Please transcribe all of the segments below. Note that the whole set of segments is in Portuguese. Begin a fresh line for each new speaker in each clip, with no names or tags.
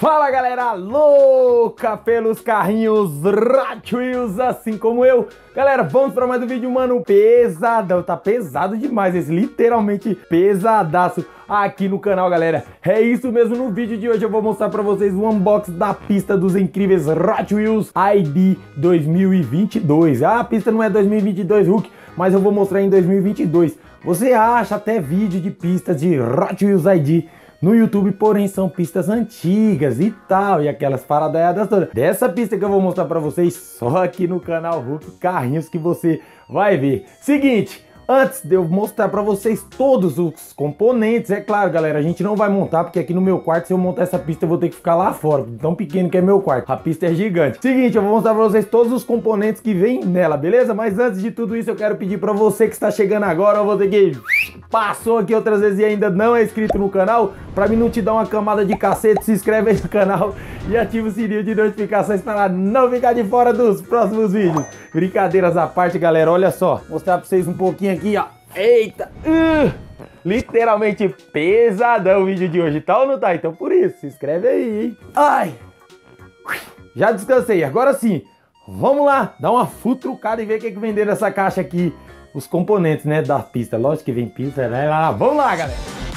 Fala galera louca pelos carrinhos Hot Wheels, assim como eu. Galera, vamos para mais um vídeo, mano, pesadão. Tá pesado demais esse, literalmente pesadaço aqui no canal, galera. É isso mesmo, no vídeo de hoje eu vou mostrar para vocês o unboxing da pista dos incríveis Hot Wheels ID 2022. A pista não é 2022, Hulk, mas eu vou mostrar em 2022. Você acha até vídeo de pistas de Hot Wheels ID no YouTube, porém são pistas antigas e tal, e aquelas paradaiadas todas. Dessa pista que eu vou mostrar pra vocês só aqui no canal Hulk Carrinhos que você vai ver. Seguinte, antes de eu mostrar pra vocês todos os componentes, é claro, galera, a gente não vai montar, porque aqui no meu quarto, se eu montar essa pista, eu vou ter que ficar lá fora, tão pequeno que é meu quarto. A pista é gigante. Seguinte, eu vou mostrar pra vocês todos os componentes que vem nela, beleza? Mas antes de tudo isso, eu quero pedir pra você que está chegando agora, você que passou aqui outras vezes e ainda não é inscrito no canal, pra mim não te dar uma camada de cacete, se inscreve aí no canal e ativa o sininho de notificações para não ficar de fora dos próximos vídeos. Brincadeiras à parte, galera, olha só, vou mostrar pra vocês um pouquinho aqui, ó. Eita, literalmente pesadão o vídeo de hoje, tá ou não tá? Então por isso, se inscreve aí, hein? Ai, já descansei, agora sim, vamos lá, dar uma futrucada e ver o que vem dentro dessa caixa aqui. Os componentes, né, da pista. Lógico que vem pista, né? Vamos lá, galera!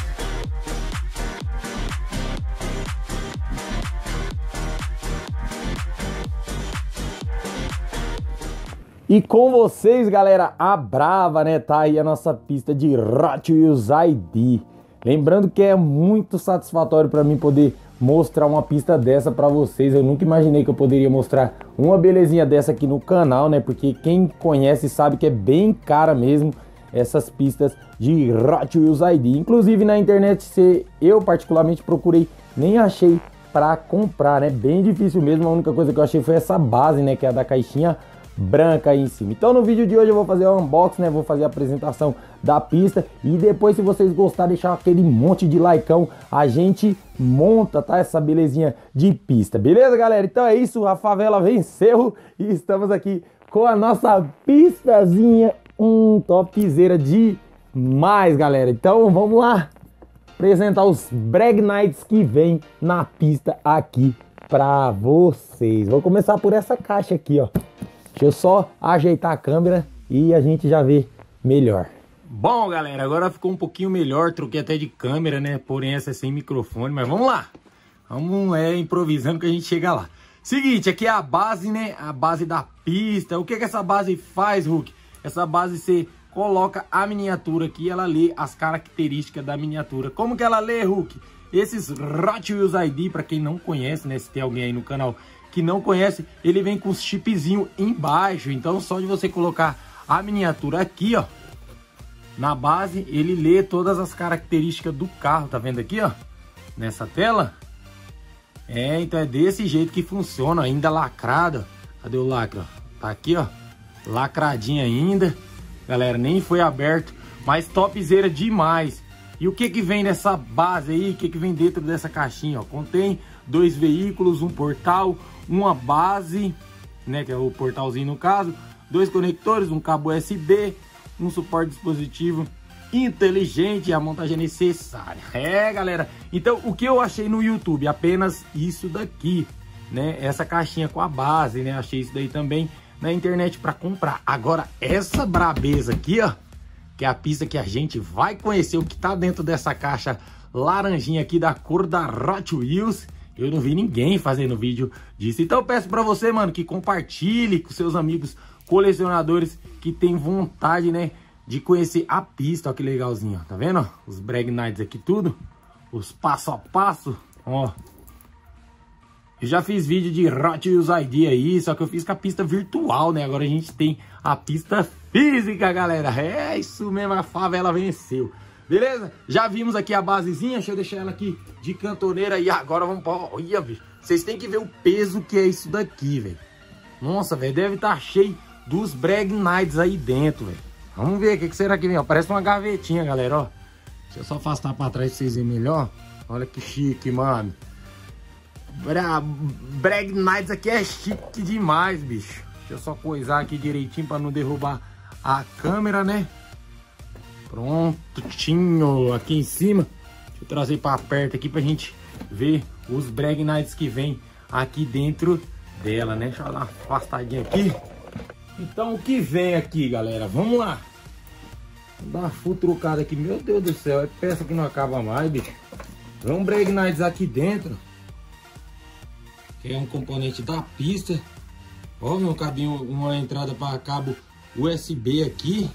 E com vocês, galera, a brava, né? Tá aí a nossa pista de Hot Wheels ID. Lembrando que é muito satisfatório para mim poder mostrar uma pista dessa para vocês. Eu nunca imaginei que eu poderia mostrar uma belezinha dessa aqui no canal, né? Porque quem conhece sabe que é bem cara mesmo essas pistas de Hot Wheels ID. Inclusive na internet, eu particularmente procurei, nem achei para comprar, né? Bem difícil mesmo. A única coisa que eu achei foi essa base, né? Que é a da caixinha branca aí em cima. Então no vídeo de hoje eu vou fazer o unboxing, né? Vou fazer a apresentação da pista e depois, se vocês gostarem, deixar aquele monte de likeão, a gente monta, tá? Essa belezinha de pista, beleza, galera? Então é isso, a favela venceu e estamos aqui com a nossa pistazinha, topzera demais, galera. Então vamos lá apresentar os Brag Knights que vem na pista aqui pra vocês. Vou começar por essa caixa aqui, ó. Deixa eu só ajeitar a câmera e a gente já vê melhor. Bom, galera, agora ficou um pouquinho melhor. Troquei até de câmera, né? Porém, essa é sem microfone. Mas vamos lá. Vamos improvisando que a gente chega lá. Seguinte, aqui é a base, né? A base da pista. O que essa base faz, Hulk? Essa base você coloca a miniatura aqui, ela lê as características da miniatura. Como que ela lê, Hulk? Esses Hot Wheels ID, para quem não conhece, né? Se tem alguém aí no canal que não conhece, ele vem com os chipzinho embaixo. Então só de você colocar a miniatura aqui, ó, na base, ele lê todas as características do carro. Tá vendo aqui, ó, nessa tela? Então é desse jeito que funciona, ainda lacrado. Cadê o lacre, ó? Tá aqui, ó, lacradinho ainda, galera, nem foi aberto, mas topzera demais. E o que vem nessa base aí, o que vem dentro dessa caixinha, ó? Contém 2 veículos, um portal, uma base, né, que é o portalzinho no caso, 2 conectores, um cabo USB, um suporte dispositivo inteligente e a montagem necessária. Galera, então o que eu achei no YouTube? Apenas isso daqui, né, essa caixinha com a base, né, achei isso daí também na internet para comprar. Agora essa brabeza aqui, ó, que é a pista que a gente vai conhecer, o que tá dentro dessa caixa laranjinha aqui da cor da Hot Wheels. Eu não vi ninguém fazendo vídeo disso. Então eu peço pra você, mano, que compartilhe com seus amigos colecionadores que tem vontade, né, de conhecer a pista. Ó que legalzinho, ó. Tá vendo, ó? Os Brag Knights aqui tudo. Os passo a passo, ó. Eu já fiz vídeo de Hot Wheels ID aí, só que eu fiz com a pista virtual, né? Agora a gente tem a pista física, galera. É isso mesmo, a favela venceu. Beleza? Já vimos aqui a basezinha, deixa eu deixar ela aqui de cantoneira e agora vamos para... Olha, bicho, vocês têm que ver o peso que é isso daqui, velho. Nossa, velho, deve estar cheio dos Brag Knights aí dentro, velho. Vamos ver o que será que vem, ó. Parece uma gavetinha, galera, ó. Deixa eu só afastar para trás pra vocês verem melhor. Olha que chique, mano. Brag Knights aqui é chique demais, bicho. Deixa eu só coisar aqui direitinho para não derrubar a câmera, né? Prontinho aqui em cima. Deixa eu trazer para perto aqui pra gente ver os Brag Knights que vem aqui dentro dela, né? Deixa eu dar uma afastadinha aqui. Então o que vem aqui, galera? Vamos lá. Vou dar uma futucada aqui. Meu Deus do céu, é peça que não acaba mais, bicho. Vem um Brag Knights aqui dentro, que é um componente da pista. Ó, meu cabinho, uma entrada para cabo USB aqui.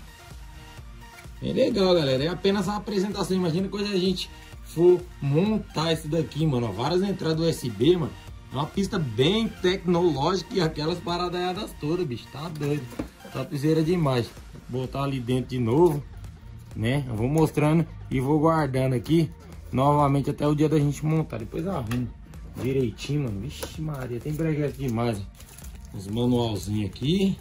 É legal, galera. É apenas a apresentação. Imagina quando a gente for montar isso daqui, mano. Ó, várias entradas USB, mano. É uma pista bem tecnológica e aquelas paradaiadas todas, bicho. Tá doido. Tá piseira demais. Vou botar ali dentro de novo, né? Eu vou mostrando e vou guardando aqui novamente até o dia da gente montar. Depois eu arrumo direitinho, mano. Vixe Maria, tem breguete demais. Os manualzinhos aqui.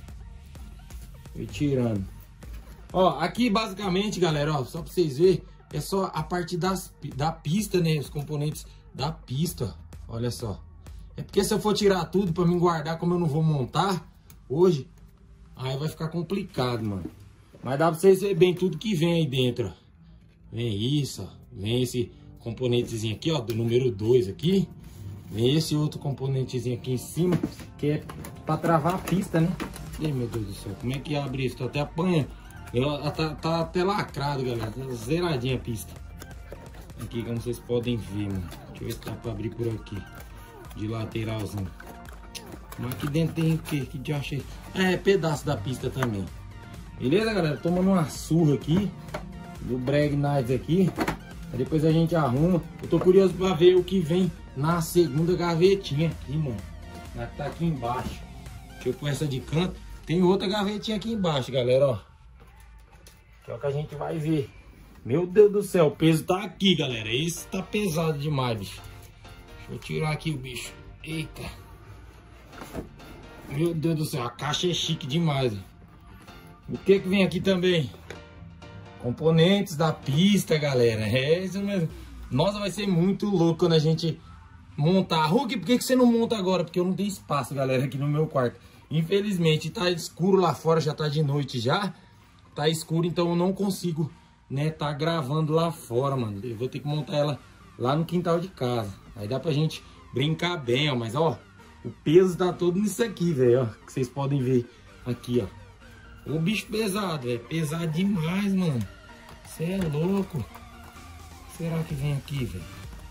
E tirando. Ó, aqui basicamente, galera, ó, só pra vocês verem, é só a parte da pista, né? Os componentes da pista, olha só. É porque se eu for tirar tudo pra me guardar, como eu não vou montar hoje, aí vai ficar complicado, mano. Mas dá pra vocês verem bem tudo que vem aí dentro, ó. Vem isso, ó. Vem esse componentezinho aqui, ó, do número 2 aqui. Vem esse outro componentezinho aqui em cima, que é pra travar a pista, né? Ei, meu Deus do céu, como é que abre isso? Tô até apanhando. Tá até lacrado, galera. Tá zeradinha a pista. Aqui, como vocês podem ver, mano. Deixa eu ver se dá pra abrir por aqui. De lateralzinho. Mas aqui dentro tem o que? Que de achei? É, pedaço da pista também. Beleza, galera? Tomando uma surra aqui. Do Brag Knights aqui. Aí depois a gente arruma. Eu tô curioso pra ver o que vem na segunda gavetinha aqui, mano. Ela tá aqui embaixo. Deixa eu pôr essa de canto. Tem outra gavetinha aqui embaixo, galera, ó. Que é o que a gente vai ver. Meu Deus do céu, o peso tá aqui, galera. Esse tá pesado demais, bicho. Deixa eu tirar aqui o bicho. Eita. Meu Deus do céu, a caixa é chique demais. O que vem aqui também? Componentes da pista, galera. É isso mesmo. Nossa, vai ser muito louco quando a gente montar. Hulk, por que você não monta agora? Porque eu não tenho espaço, galera, aqui no meu quarto. Infelizmente, tá escuro lá fora, já tá de noite já. Tá escuro, então eu não consigo, né, tá gravando lá fora, mano. Eu vou ter que montar ela lá no quintal de casa. Aí dá pra gente brincar bem, ó. Mas, ó, o peso tá todo nisso aqui, velho, ó. Que vocês podem ver aqui, ó. O bicho pesado, velho. Pesado demais, mano. Você é louco. O que será que vem aqui, velho?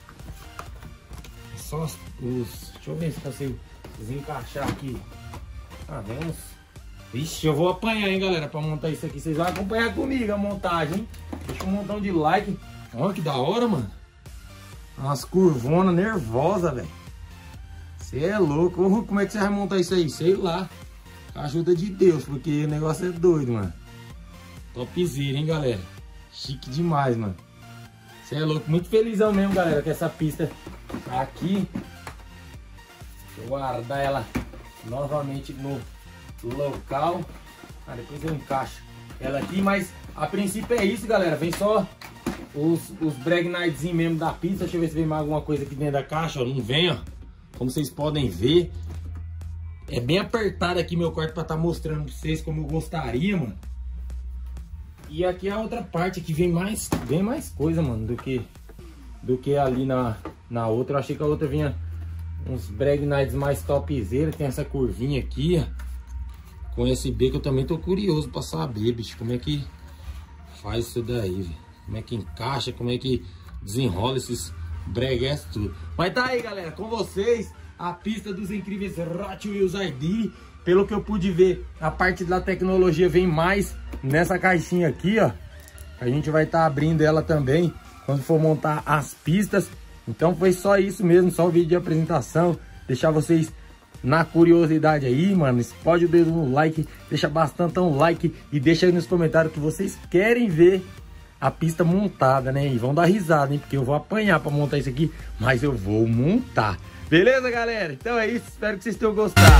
É só os... Deixa eu ver se eu consigo desencaixar aqui. Ah, vem uns... Vixe, eu vou apanhar, hein, galera, pra montar isso aqui. Vocês vão acompanhar comigo a montagem, hein? Deixa um montão de like. Olha que da hora, mano. Umas curvonas nervosas, velho. Você é louco. Como é que você vai montar isso aí? Sei lá. Com a ajuda de Deus, porque o negócio é doido, mano. Topzera, hein, galera. Chique demais, mano. Você é louco. Muito felizão mesmo, galera, com essa pista aqui. Deixa eu guardar ela novamente no local. Depois eu encaixo ela aqui, mas a princípio é isso, galera. Vem só os Brag Knights mesmo da pista. Deixa eu ver se vem mais alguma coisa aqui dentro da caixa, ó. Não vem, ó. Como vocês podem ver, é bem apertado aqui meu quarto pra estar mostrando pra vocês como eu gostaria, mano. E aqui a outra parte que vem mais coisa, mano, do que ali na outra. Eu achei que a outra vinha uns Brag Knights mais topzera. Tem essa curvinha aqui, ó, com USB, que eu também tô curioso pra saber, bicho, como é que faz isso daí, velho. Como é que encaixa, como é que desenrola esses breguetes tudo. Mas tá aí, galera, com vocês a pista dos incríveis Hot Wheels ID. Pelo que eu pude ver, a parte da tecnologia vem mais nessa caixinha aqui, ó. A gente vai estar abrindo ela também quando for montar as pistas. Então foi só isso mesmo, só o vídeo de apresentação. Deixar vocês na curiosidade aí, mano. Explode o dedo no like, deixa bastante um like e deixa aí nos comentários que vocês querem ver a pista montada, né? E vão dar risada, hein? Porque eu vou apanhar pra montar isso aqui, mas eu vou montar. Beleza, galera? Então é isso, espero que vocês tenham gostado.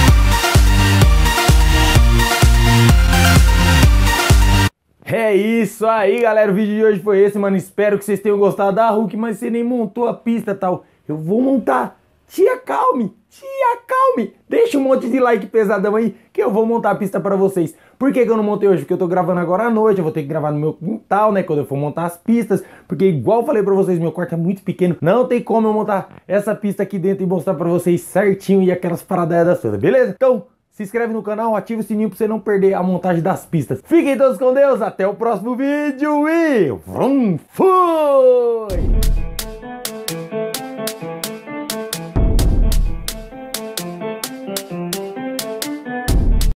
É isso! isso aí, galera. O vídeo de hoje foi esse, mano. Espero que vocês tenham gostado da Hulk, mas você nem montou a pista e tal. Eu vou montar. Tia, calme. Deixa um monte de like pesadão aí que eu vou montar a pista pra vocês. Por que eu não montei hoje? Porque eu tô gravando agora à noite, eu vou ter que gravar no meu quintal, né, quando eu for montar as pistas. Porque igual eu falei pra vocês, meu quarto é muito pequeno. Não tem como eu montar essa pista aqui dentro e mostrar pra vocês certinho e aquelas paradadas todas, beleza? Então, se inscreve no canal, ativa o sininho pra você não perder a montagem das pistas. Fiquem todos com Deus, até o próximo vídeo e... Vrum, fui!